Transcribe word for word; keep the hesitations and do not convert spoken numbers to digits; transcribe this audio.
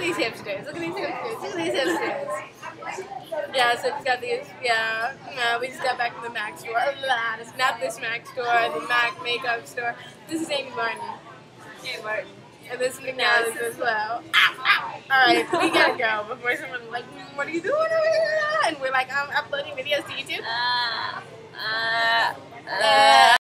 these hipsters. Look at these hipsters. Look at these hipsters. Yeah, so it's got these, yeah, no, we just got back from the Mac store. Ah, it's not this Mac store, the Mac makeup store. This is Amy Martin. Amy Martin. And this is McNally's as well. Alright, we gotta go before someone's like, what are you doing over here? And we're like, I'm uploading videos to YouTube. Uh, uh, uh.